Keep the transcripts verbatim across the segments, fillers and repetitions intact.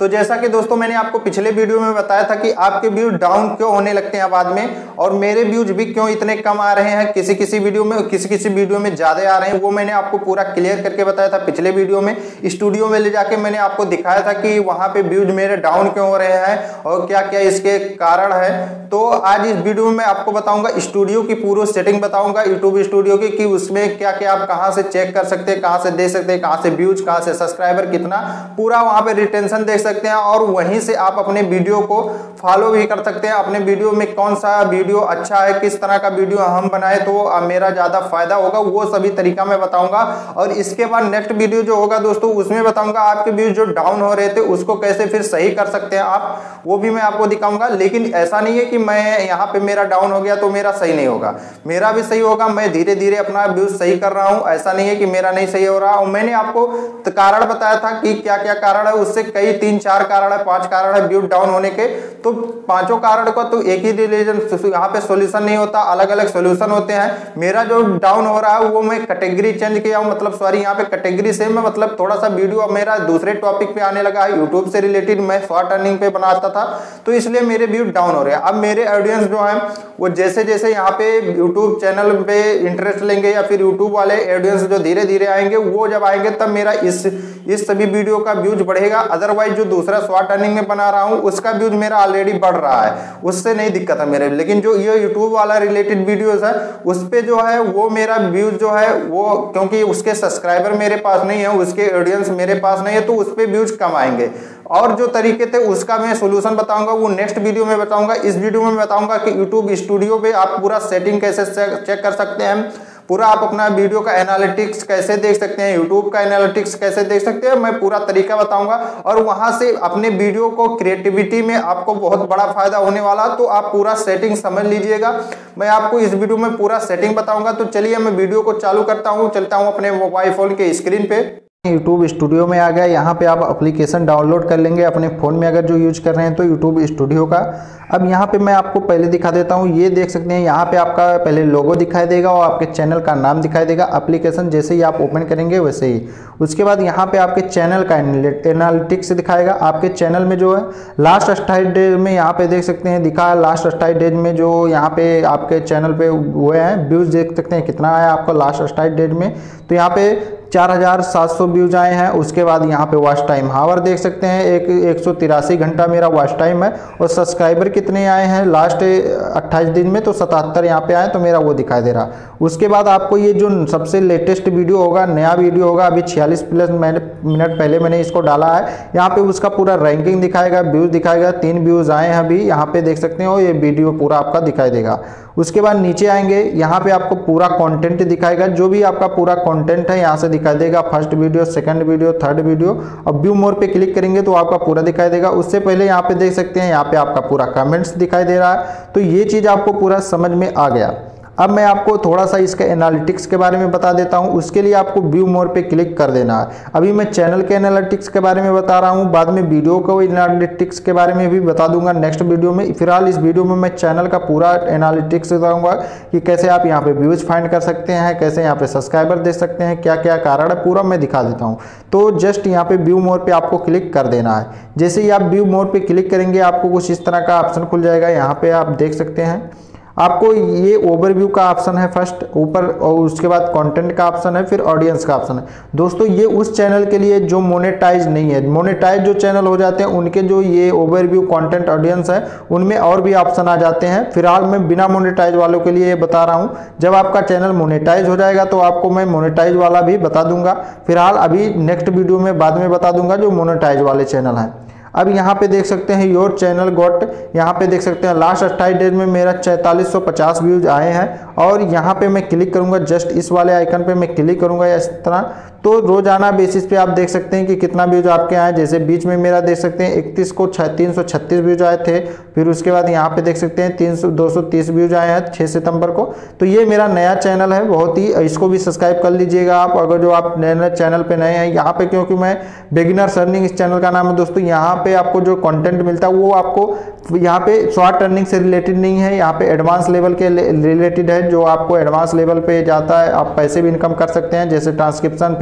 तो जैसा कि दोस्तों मैंने आपको पिछले वीडियो में बताया था कि आपके व्यूज डाउन क्यों होने लगते हैं बाद में, और मेरे व्यूज भी क्यों इतने कम आ रहे हैं, किसी किसी वीडियो में किसी किसी वीडियो में ज्यादा आ रहे हैं, वो मैंने आपको पूरा क्लियर करके बताया था पिछले वीडियो में। स्टूडियो में ले जाके मैंने आपको दिखाया था कि वहां पे व्यूज मेरे डाउन क्यों हो रहे हैं और क्या क्या इसके कारण है। तो आज इस वीडियो में मैं आपको बताऊंगा स्टूडियो की पूरी सेटिंग बताऊंगा यूट्यूब स्टूडियो की, कि उसमें क्या क्या आप कहां से चेक कर सकते हैं, कहां से देख सकते हैं, कहां से व्यूज, कहां से सब्सक्राइबर कितना, पूरा वहां पे रिटेंशन देख सकते हैं। और वहीं से आप अपने वीडियो को फॉलो भी कर सकते हैं। अपने वीडियो में कौन सा वीडियो अच्छा है, किस तरह का वीडियो हम बनाए तो मेरा ज्यादा फायदा होगा, वो सभी तरीका मैं बताऊंगा। और इसके बाद नेक्स्ट वीडियो जो होगा दोस्तों उसमें बताऊंगा आपके व्यूज जो डाउन हो रहे थे उसको कैसे फिर सही कर सकते हैं आप, वो भी मैं आपको दिखाऊंगा। लेकिन ऐसा नहीं है कि मैं यहाँ पे मेरा डाउन हो गया तो मेरा सही नहीं होगा, मेरा भी सही होगा। मैं धीरे धीरे अपना व्यूज सही कर रहा हूँ, ऐसा नहीं है कि मेरा नहीं सही हो रहा। और मैंने आपको कारण बताया था कि क्या क्या कारण है, उससे कई तीन चार कारण है, पांच कारण है व्यूज डाउन होने के। तो पांचों कारण का तो एक ही रिलीजन यहाँ पे सॉल्यूशन नहीं होता, अलग अलग सॉल्यूशन होते हैं। मेरा जो डाउन हो रहा है वो मैं कैटेगरी चेंज किया हूं, मतलब सॉरी यहाँ पे कैटेगरी से मैं मतलब थोड़ा सा वीडियो मेरा दूसरे टॉपिक पे आने लगा है, यूट्यूब से रिलेटेड मैं शॉर्ट अर्निंग पे बनाता था, तो इसलिए मेरे व्यूज डाउन हो रहे हैं। अब मेरे ऑडियंस जो है वो जैसे जैसे यहाँ पे यूट्यूब चैनल पे इंटरेस्ट लेंगे या फिर यूट्यूब वाले ऑडियंस जो धीरे धीरे आएंगे, वो जब आएंगे तब मेरा इस इस सभी वीडियो का व्यूज बढ़ेगा। अदरवाइज जो दूसरा शॉर्ट अर्निंग में बना रहा हूँ उसका व्यूज मेरा ऑलरेडी बढ़ रहा है, उससे नहीं दिक्कत है मेरे। लेकिन जो ये यूट्यूब वाला रिलेटेड वीडियोस है उस पे जो है वो मेरा व्यूज जो है वो, क्योंकि उसके सब्सक्राइबर मेरे पास नहीं है, उसके ऑडियंस मेरे पास नहीं है, तो उस पे व्यूज कम आएंगे। और जो तरीके थे उसका मैं सोल्यूशन बताऊंगा, वो नेक्स्ट वीडियो में बताऊंगा। इस वीडियो में बताऊंगा कि यूट्यूब स्टूडियो पे आप पूरा सेटिंग कैसे चेक कर सकते हैं, पूरा आप अपना वीडियो का एनालिटिक्स कैसे देख सकते हैं, यूट्यूब का एनालिटिक्स कैसे देख सकते हैं, मैं पूरा तरीका बताऊंगा। और वहां से अपने वीडियो को क्रिएटिविटी में आपको बहुत बड़ा फायदा होने वाला, तो आप पूरा सेटिंग समझ लीजिएगा। मैं आपको इस वीडियो में पूरा सेटिंग बताऊंगा। तो चलिए मैं वीडियो को चालू करता हूं, चलता हूं अपने मोबाइल फोन के स्क्रीन पे। यूट्यूब स्टूडियो में आ गया, यहाँ पे आप एप्लीकेशन डाउनलोड कर लेंगे अपने फ़ोन में अगर जो यूज कर रहे हैं तो यूट्यूब स्टूडियो का। अब यहाँ पे मैं आपको पहले दिखा देता हूँ, ये देख सकते हैं यहाँ पे आपका पहले लोगो दिखाई देगा और आपके चैनल का नाम दिखाई देगा। एप्लीकेशन जैसे ही आप ओपन करेंगे वैसे ही उसके बाद यहाँ पे आपके चैनल का एनालिटिक्स दिखाएगा। आपके चैनल में जो है लास्ट अट्ठाईस डेज में यहाँ पे देख सकते हैं दिखा है, लास्ट अट्ठाईस डेज में जो यहाँ पे आपके चैनल पे हुए हैं व्यूज देख सकते हैं कितना आया आपका लास्ट अट्ठाईस डेज में। तो यहाँ पे चार हजार सात सौ व्यूज आए हैं। उसके बाद यहाँ पे वॉच टाइम हावर देख सकते हैं, एक एक सौ तिरासी घंटा मेरा वॉच टाइम है। और सब्सक्राइबर कितने आए हैं लास्ट अट्ठाईस दिन में, तो सतहत्तर यहाँ पे आए, तो मेरा वो दिखाई दे रहा। उसके बाद आपको ये जो सबसे लेटेस्ट वीडियो होगा, नया वीडियो होगा, अभी छियालीस प्लस मिनट पहले मैंने इसको डाला है, यहाँ पे उसका पूरा रैंकिंग दिखाएगा, व्यूज दिखाएगा, तीन व्यूज आए हैं अभी यहाँ पे देख सकते हो, ये वीडियो पूरा आपका दिखाई देगा। उसके बाद नीचे आएंगे, यहाँ पे आपको पूरा कंटेंट दिखाएगा, जो भी आपका पूरा कंटेंट है यहाँ से दिखाई देगा, first video, second video, third video. अब व्यू मोर पे क्लिक करेंगे तो आपका पूरा दिखाई देगा। उससे पहले यहाँ पे देख सकते हैं यहाँ पे आपका पूरा कमेंट्स दिखाई दे रहा है। तो ये चीज़ आपको पूरा समझ में आ गया। अब मैं आपको थोड़ा सा इसके एनालिटिक्स के बारे में बता देता हूं। उसके लिए आपको व्यू मोर पे क्लिक कर देना है। अभी मैं चैनल के एनालिटिक्स के बारे में बता रहा हूं, बाद में वीडियो को एनालिटिक्स के बारे में भी बता दूंगा नेक्स्ट वीडियो में। फिलहाल इस वीडियो में मैं चैनल का पूरा एनालिटिक्स बताऊंगा कि कैसे आप यहाँ पे व्यूज फाइंड कर सकते हैं, कैसे यहाँ पे सब्सक्राइबर देख सकते हैं, क्या क्या कारण है, पूरा मैं दिखा देता हूँ। तो जस्ट यहाँ पे व्यू मोर पे आपको क्लिक कर देना है। जैसे ही आप व्यू मोर पे क्लिक करेंगे आपको कुछ इस तरह का ऑप्शन खुल जाएगा। यहाँ पे आप देख सकते हैं आपको ये ओवरव्यू का ऑप्शन है फर्स्ट ऊपर, और उसके बाद कंटेंट का ऑप्शन है, फिर ऑडियंस का ऑप्शन है। दोस्तों ये उस चैनल के लिए जो मोनेटाइज नहीं है, मोनेटाइज जो चैनल हो जाते हैं उनके जो ये ओवरव्यू कंटेंट ऑडियंस है उनमें और भी ऑप्शन आ जाते हैं। फिलहाल मैं बिना मोनेटाइज वालों के लिए बता रहा हूँ, जब आपका चैनल मोनेटाइज हो जाएगा तो आपको मैं मोनेटाइज वाला भी बता दूंगा। फिलहाल अभी नेक्स्ट वीडियो में बाद में बता दूंगा जो मोनेटाइज वाले चैनल हैं। अब यहाँ पे देख सकते हैं योर चैनल गोट, यहाँ पे देख सकते हैं लास्ट अट्ठाईस डेज में मेरा चैंतालीस सौ पचास व्यूज आए हैं। और यहाँ पे मैं क्लिक करूँगा, जस्ट इस वाले आइकन पे मैं क्लिक करूँगा इस तरह, तो रोजाना बेसिस पे आप देख सकते हैं कि कितना व्यूज आपके आए। जैसे बीच में मेरा देख सकते हैं इकतीस को तीन सौ छत्तीस व्यूज आए थे। फिर उसके बाद यहाँ पे देख सकते हैं तीन सौ दो सौ तीस व्यूज आए हैं छः सितंबर को। तो ये मेरा नया चैनल है, बहुत ही, इसको भी सब्सक्राइब कर लीजिएगा आप अगर जो आप नए नए चैनल पे नए हैं। यहाँ पे क्योंकि मैं बिगिनर्स अर्निंग इस चैनल का नाम है दोस्तों, यहाँ पे आपको जो कंटेंट मिलता है वो आपको यहाँ पे शॉर्ट अर्निंग से रिलेटेड नहीं है, यहाँ पे एडवांस लेवल के रिलेटेड है, जो आपको एडवांस लेवल पे जाता है, आप पैसे भी इनकम कर सकते हैं, जैसे transcription,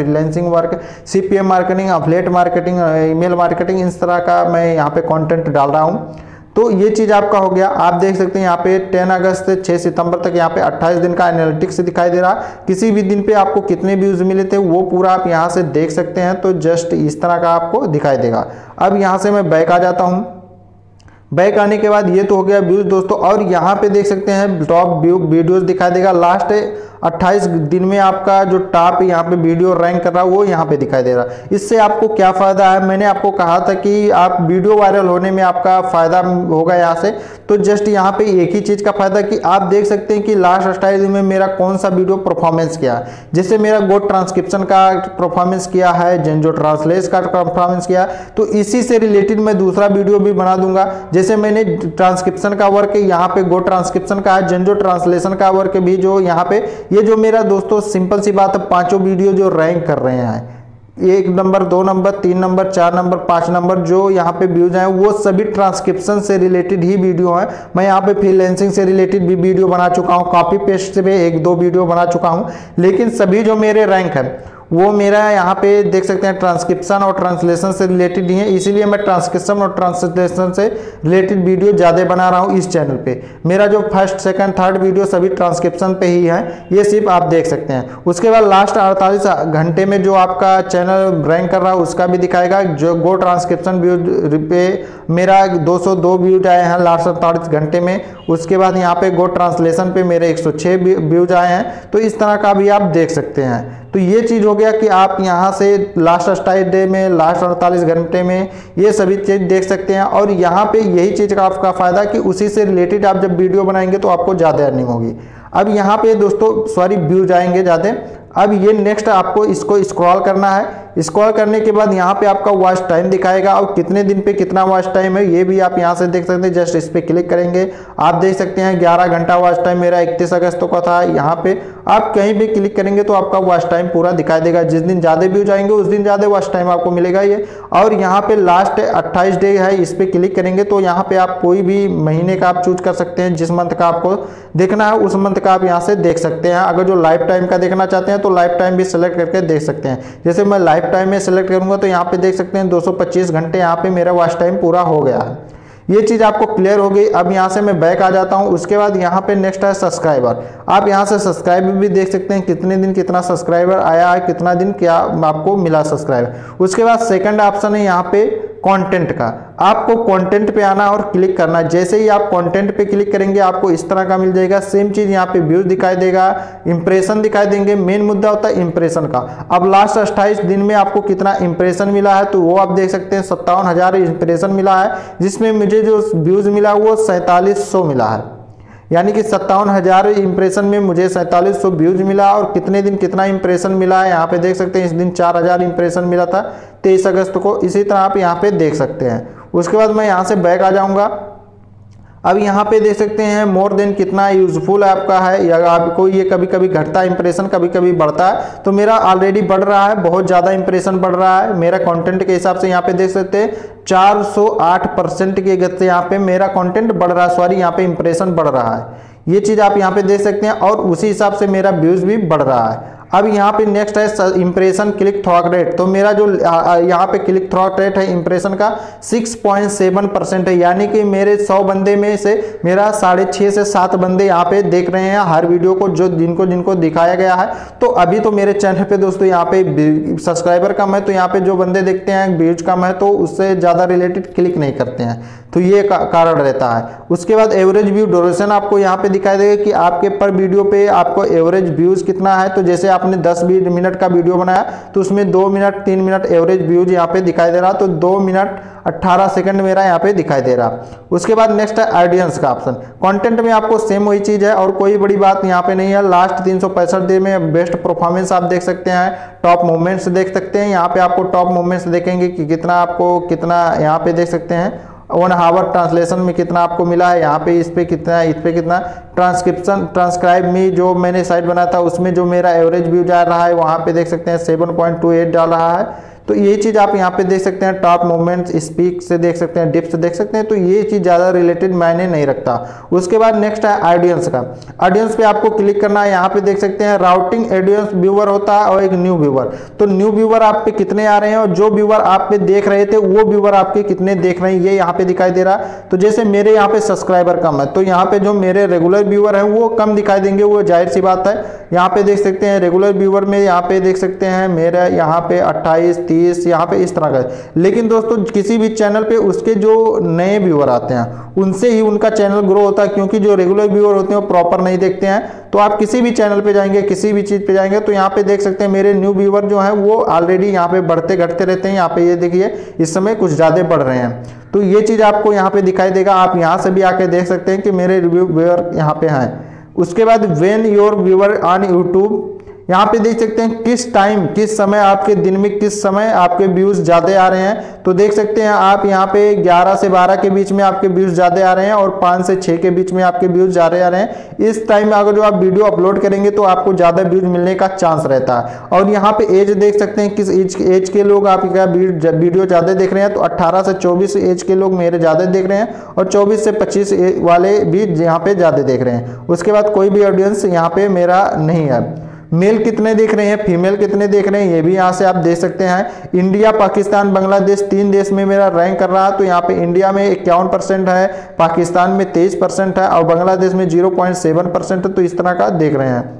freelancing work, CPM marketing, affiliate marketing, email marketing, इस तरह का मैं यहाँ पे कंटेंट डाल रहा हूँ। तो ये चीज़ आपका हो गया। आप देख सकते हैं यहाँ पे दस अगस्त से छह सितंबर तक यहाँ पे अट्ठाईस दिन का एनालिटिक्स दिखाई दे रहा। किसी भी दिन पे आपको कितने व्यूज मिले थे वो पूरा आप यहाँ से देख सकते हैं। तो जस्ट इस तरह का आपको दिखाई देगा। अब यहाँ से मैं बैक आ जाता हूँ। बैक आने के बाद ये तो हो गया व्यूज दोस्तों, और यहाँ पे देख सकते हैं टॉप व्यू वीडियोस दिखाई देगा। लास्ट अट्ठाईस दिन में आपका जो टॉप यहाँ पे वीडियो रैंक कर रहा है वो यहाँ पे दिखाई दे रहा है। इससे आपको क्या फायदा है, मैंने आपको कहा था कि आप वीडियो वायरल होने में आपका फायदा होगा यहाँ से। तो जस्ट यहाँ पे एक ही चीज का फायदा कि आप देख सकते हैं कि लास्ट अट्ठाईस दिन में मेरा कौन सा वीडियो परफॉर्मेंस किया है। जैसे मेरा गोट ट्रांसक्रिप्शन का परफॉर्मेंस किया है, जेंजो ट्रांसलेट का परफॉर्मेंस किया, तो इसी से रिलेटेड मैं दूसरा वीडियो भी बना दूंगा। जैसे मैंने ट्रांसक्रिप्शन का वर्क यहाँ पे गो ट्रांसक्रिप्शन का है, जेंजो ट्रांसलेशन का वर्क भी जो यहाँ पे, ये जो मेरा दोस्तों सिंपल सी बात है, पांचों वीडियो जो रैंक कर रहे हैं, एक नंबर, दो नंबर, तीन नंबर, चार नंबर, पांच नंबर, जो यहाँ पे व्यूज हैं वो सभी ट्रांसक्रिप्शन से रिलेटेड ही वीडियो हैं। मैं यहाँ पे फ्रीलांसिंग से रिलेटेड भी वीडियो बना चुका हूँ, कॉपी पेस्ट से भी एक दो वीडियो बना चुका हूँ, लेकिन सभी जो मेरे रैंक है वो मेरा यहाँ पे देख सकते हैं ट्रांसक्रिप्शन और ट्रांसलेशन से रिलेटेड ही है। इसीलिए मैं ट्रांसक्रिप्शन और ट्रांसलेशन से रिलेटेड वीडियो ज़्यादा बना रहा हूँ इस चैनल पे। मेरा जो फर्स्ट सेकंड थर्ड वीडियो सभी ट्रांसक्रिप्शन पे ही है, ये सिर्फ आप देख सकते हैं। उसके बाद लास्ट अड़तालीस घंटे में जो आपका चैनल रैंक कर रहा है उसका भी दिखाएगा। जो गो ट्रांसक्रिप्शन व्यू पे मेरा दो सौ दो व्यूज आए हैं लास्ट अड़तालीस घंटे में। उसके बाद यहाँ पे गो ट्रांसलेशन पे मेरे एक सौ छह व्यूज आए हैं। तो इस तरह का भी आप देख सकते हैं। तो ये चीज़ हो गया कि आप यहाँ से लास्ट अट्ठाईस डे में, लास्ट अड़तालीस घंटे में ये सभी चीज़ देख सकते हैं। और यहाँ पे यही चीज़ का आपका फायदा कि उसी से रिलेटेड आप जब वीडियो बनाएंगे तो आपको ज़्यादा अर्निंग होगी। अब यहाँ पे दोस्तों सॉरी व्यूज आएंगे ज़्यादा। अब ये नेक्स्ट आपको इसको स्क्रॉल करना है। स्क्रॉल करने के बाद यहाँ पे आपका वॉच टाइम दिखाएगा और कितने दिन पे कितना वॉच टाइम है ये भी आप यहाँ से देख सकते हैं। जस्ट इस पे क्लिक करेंगे, आप देख सकते हैं ग्यारह घंटा वॉच टाइम मेरा इकतीस अगस्त का था। यहाँ पे आप कहीं भी क्लिक करेंगे तो आपका वॉच टाइम पूरा दिखाई देगा। जिस दिन ज़्यादा व्यूज आएंगे उस दिन ज़्यादा वॉच टाइम आपको मिलेगा ये। और यहाँ पे लास्ट अट्ठाईस डे है, इस पे क्लिक करेंगे तो यहाँ पे आप कोई भी महीने का आप चूज कर सकते हैं। जिस मंथ का आपको देखना है उस मंथ का आप यहाँ से देख सकते हैं। अगर जो लाइफ टाइम का देखना चाहते हैं तो लाइफ टाइम भी सिलेक्ट करके देख सकते हैं। जैसे मैं लाइफ टाइम में सिलेक्ट करूंगा तो यहाँ पे देख सकते हैं दो सौ पच्चीस घंटे यहाँ पे मेरा वॉच टाइम पूरा हो गया है। ये चीज़ आपको क्लियर हो गई। अब यहाँ से मैं बैक आ जाता हूँ। उसके बाद यहाँ पे नेक्स्ट है सब्सक्राइबर। आप यहाँ से सब्सक्राइबर भी देख सकते हैं, कितने दिन कितना सब्सक्राइबर आया है, कितना दिन क्या आपको मिला सब्सक्राइबर। उसके बाद सेकंड ऑप्शन है यहाँ पे कंटेंट का। आपको कंटेंट पे आना और क्लिक करना। जैसे ही आप कंटेंट पे क्लिक करेंगे आपको इस तरह का मिल जाएगा। सेम चीज यहाँ पे व्यूज दिखाई देगा, इंप्रेशन दिखाई देंगे। मेन मुद्दा होता है इंप्रेशन का। अब लास्ट अट्ठाईस दिन में आपको कितना इंप्रेशन मिला है तो वो आप देख सकते हैं सत्तावन हजार इंप्रेशन मिला है, जिसमें मुझे जो व्यूज मिला वो सैंतालीस सौ मिला है। यानी कि सत्तावन हजार इंप्रेशन में मुझे सैंतालीस सौ व्यूज मिला। और कितने दिन कितना इंप्रेशन मिला है यहाँ पे देख सकते हैं। इस दिन चार हजार इंप्रेशन मिला था तेईस अगस्त को। इसी तरह आप यहाँ पे देख सकते हैं। उसके बाद मैं यहाँ से बैक आ जाऊँगा। अब यहाँ पे देख सकते हैं मोर देन कितना यूजफुल आपका है, या आपको ये कभी कभी घटता है इंप्रेशन, कभी कभी बढ़ता है। तो मेरा ऑलरेडी बढ़ रहा है, बहुत ज़्यादा इंप्रेशन बढ़ रहा है मेरा कंटेंट के हिसाब से। यहाँ पे देख सकते हैं चार सौ आठ परसेंट की गति से यहाँ पे मेरा कंटेंट बढ़ रहा है, सॉरी यहाँ पे इंप्रेशन बढ़ रहा है। ये चीज़ आप यहाँ पे देख सकते हैं और उसी हिसाब से मेरा व्यूज भी बढ़ रहा है। अब यहाँ पे नेक्स्ट है इंप्रेशन क्लिक थ्रू रेट। तो मेरा जो यहाँ पे क्लिक थ्रू रेट है इंप्रेशन का छह पॉइंट सात परसेंट है। यानी कि मेरे सौ बंदे में से मेरा साढ़े छः से सात बंदे यहाँ पे देख रहे हैं हर वीडियो को, जो जिनको जिनको दिखाया गया है। तो अभी तो मेरे चैनल पे दोस्तों यहाँ पे सब्सक्राइबर कम है, तो यहाँ पे जो बंदे देखते हैं व्यूज कम है, तो उससे ज़्यादा रिलेटेड क्लिक नहीं करते हैं। तो ये का, कारण रहता है। उसके बाद एवरेज व्यू ड्यूरेशन आपको यहाँ पे दिखाई देगा कि आपके पर वीडियो पे आपको एवरेज व्यूज कितना है। तो जैसे आपने दस बीस मिनट का वीडियो बनाया तो उसमें दो मिनट तीन मिनट एवरेज व्यूज यहाँ पे दिखाई दे रहा। तो दो मिनट अट्ठारह सेकंड मेरा यहाँ पे दिखाई दे रहा। उसके बाद नेक्स्ट है ऑडियंस का ऑप्शन। कंटेंट में आपको सेम वही चीज है और कोई बड़ी बात यहाँ पे नहीं है। लास्ट तीन सौ पैंसठ दिन में बेस्ट परफॉर्मेंस आप देख सकते हैं, टॉप मूवमेंट्स देख सकते हैं। यहाँ पे आपको टॉप मूवमेंट्स देखेंगे कि कितना आपको कितना यहाँ पे देख सकते हैं वन हावर ट्रांसलेशन में कितना आपको मिला है। यहाँ पे इस पे कितना, इस पे कितना ट्रांसक्रिप्शन ट्रांसक्राइब में जो मैंने साइट बनाया था उसमें जो मेरा एवरेज व्यू जा रहा है वहाँ पे देख सकते हैं सेवन पॉइंट टू एट जा रहा है। तो ये चीज़ आप यहाँ पे देख सकते हैं, टॉप मूवमेंट्स, स्पीक से देख सकते हैं, डिप्स देख सकते हैं, तो ये चीज़ ज़्यादा रिलेटेड मायने नहीं रखता। उसके बाद नेक्स्ट है ऑडियंस का। ऑडियंस पे आपको क्लिक करना है, यहाँ पे देख सकते हैं राउटिंग ऑडियंस व्यूअर होता है और एक न्यू व्यूअर। तो न्यू व्यूअर आप पे कितने आ रहे हैं और जो व्यूअर आप पे देख रहे थे वो व्यूअर आपके कितने देख रहे हैं ये यहाँ पे दिखाई दे रहा है। तो जैसे मेरे यहाँ पे सब्सक्राइबर कम है तो यहाँ पे जो मेरे रेगुलर व्यूअर हैं वो कम दिखाई देंगे, वो जाहिर सी बात है। यहाँ पे देख सकते हैं रेगुलर व्यूअर में यहाँ पे देख सकते हैं मेरा यहाँ पे अट्ठाईस तीस यहाँ पे इस तरह का। लेकिन दोस्तों किसी भी चैनल पे उसके जो नए व्यूअर आते हैं उनसे ही उनका चैनल ग्रो होता है, क्योंकि जो रेगुलर व्यूअर होते हैं वो प्रॉपर नहीं देखते हैं। तो आप किसी भी चैनल पे जाएंगे, किसी भी चीज़ पे जाएंगे तो यहाँ पे देख सकते हैं मेरे न्यू व्यूअर जो हैं वो ऑलरेडी यहाँ पे बढ़ते घटते रहते हैं। यहाँ पे ये देखिए इस समय कुछ ज़्यादा बढ़ रहे हैं, तो ये चीज़ आपको यहाँ पे दिखाई देगा। आप यहाँ से भी आके देख सकते हैं कि मेरे व्यूअर यहाँ पे हैं। उसके बाद when your viewer on YouTube, यहाँ पे देख सकते हैं किस टाइम, किस समय आपके दिन में किस समय आपके व्यूज़ ज़्यादा आ रहे हैं। तो देख सकते हैं आप यहाँ पे ग्यारह से बारह के बीच में आपके व्यूज़ ज़्यादा आ रहे हैं और पाँच से छः के बीच में आपके व्यूज़ ज़्यादा आ रहे हैं। इस टाइम में अगर जो आप वीडियो अपलोड करेंगे तो आपको ज़्यादा व्यूज़ मिलने का चांस रहता है। और यहाँ पे एज देख सकते हैं किस एज एज के लोग आपका वीडियो ज़्यादा देख रहे हैं। तो अट्ठारह से चौबीस एज के लोग मेरे ज़्यादा देख रहे हैं और चौबीस से पच्चीस वाले भी यहाँ पे ज़्यादा देख रहे हैं। उसके बाद कोई भी ऑडियंस यहाँ पे मेरा नहीं है। मेल कितने देख रहे हैं, फीमेल कितने देख रहे हैं, ये भी यहाँ से आप देख सकते हैं। इंडिया, पाकिस्तान, बांग्लादेश तीन देश में मेरा रैंक कर रहा है। तो यहाँ पे इंडिया में इक्यावन परसेंट है, पाकिस्तान में तेईस परसेंट है और बांग्लादेश में जीरो पॉइंट सेवन परसेंट है। तो इस तरह का देख रहे हैं।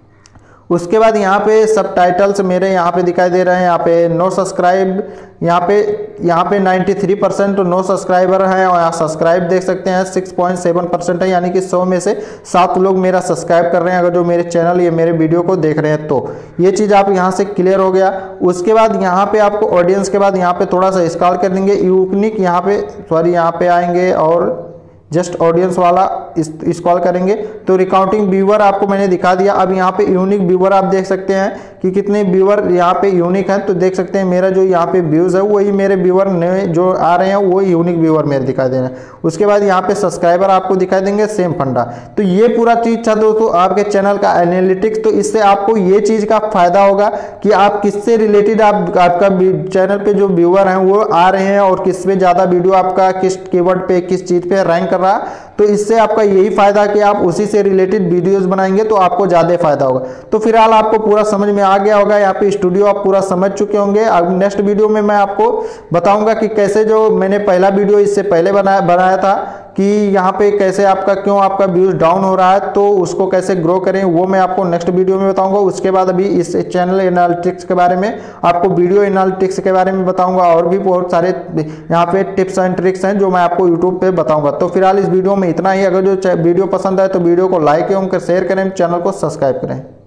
उसके बाद यहाँ पे सबटाइटल्स मेरे यहाँ पे दिखाई दे रहे हैं। यहाँ पे नो सब्सक्राइब, यहाँ पे यहाँ पे तिरानवे परसेंट नो सब्सक्राइबर हैं और यहाँ सब्सक्राइब देख सकते हैं छह पॉइंट सात परसेंट है, यानी कि सौ में से सात लोग मेरा सब्सक्राइब कर रहे हैं अगर जो मेरे चैनल ये मेरे वीडियो को देख रहे हैं। तो ये चीज़ आप यहाँ से क्लियर हो गया। उसके बाद यहाँ पे आपको ऑडियंस के बाद यहाँ पे थोड़ा सा स्क्रॉल कर देंगे, यूनिक यहाँ पे सॉरी यहाँ पे आएंगे और जस्ट ऑडियंस वाला स्क्रॉल करेंगे तो रिकाउंटिंग व्यूअर आपको मैंने दिखा दिया। अब यहाँ पे यूनिक व्यूअर आप देख सकते हैं कि कितने व्यूअर यहाँ पे यूनिक हैं। तो देख सकते हैं मेरा जो यहाँ पे व्यूज़ है वही मेरे व्यूअर नए जो आ रहे हैं वही यूनिक व्यूअर मेरे दिखाई दे रहे हैं। उसके बाद यहाँ पे सब्सक्राइबर आपको दिखाई देंगे, सेम फंडा। तो ये पूरा चीज़ था दोस्तों आपके चैनल का एनालिटिक्स। तो इससे आपको ये चीज़ का फायदा होगा कि आप किससे रिलेटेड आप आपका चैनल पे जो व्यूअर हैं वो आ रहे हैं और किस पे ज़्यादा वीडियो आपका किस कीवर्ड पे किस चीज़ पे रैंक कर रहा है। तो इससे आपका यही फायदा कि आप उसी से रिलेटेड वीडियोस बनाएंगे तो आपको ज़्यादा फायदा होगा। तो फिलहाल आपको पूरा समझ में आ गया होगा, यहाँ पे स्टूडियो आप पूरा समझ चुके होंगे। अब नेक्स्ट वीडियो में मैं आपको बताऊंगा कि कैसे जो मैंने पहला वीडियो इससे पहले बनाया बनाया था कि यहाँ पे कैसे आपका क्यों आपका व्यूज डाउन हो रहा है तो उसको कैसे ग्रो करें, वो मैं आपको नेक्स्ट वीडियो में बताऊंगा। उसके बाद अभी इस चैनल एनालिटिक्स के बारे में आपको वीडियो एनालिटिक्स के बारे में बताऊंगा और भी बहुत सारे यहाँ पे टिप्स एंड ट्रिक्स हैं जो मैं आपको यूट्यूब पे बताऊंगा। तो फिलहाल इस वीडियो में इतना ही। अगर जो वीडियो पसंद आए तो वीडियो को लाइक एवं शेयर करें, चैनल को सब्सक्राइब करें।